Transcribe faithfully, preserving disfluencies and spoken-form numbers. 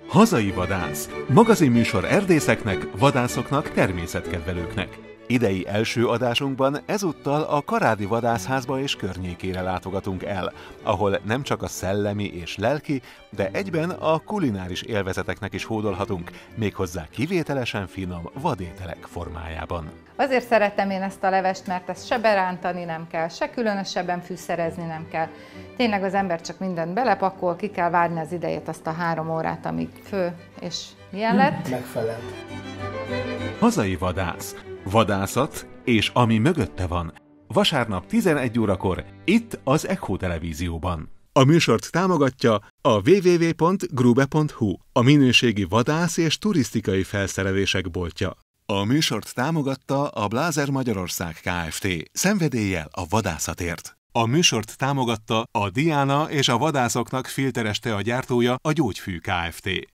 Hazai vadász. Magazinműsor erdészeknek, vadászoknak, természetkedvelőknek. Idei első adásunkban ezúttal a Karádi Vadászházba és környékére látogatunk el, ahol nem csak a szellemi és lelki, de egyben a kulináris élvezeteknek is hódolhatunk, méghozzá kivételesen finom vadételek formájában. Azért szeretem én ezt a levest, mert ezt se berántani nem kell, se különösebben fűszerezni nem kell. Tényleg az ember csak mindent belepakol, ki kell várni az idejét, azt a három órát, amíg fő, és milyen lett? Megfelel. Hazai vadász. Vadászat, és ami mögötte van. Vasárnap tizenegy órakor, itt az Echo Televízióban. A műsort támogatja a double-u double-u double-u pont grube pont hu, a minőségi vadász és turisztikai felszerelések boltja. A műsort támogatta a Blaser Magyarország Kft. Szenvedéllyel a vadászatért. A műsort támogatta a Diana és a vadászoknak filteres tea gyártója, a Gyógyfű Kft.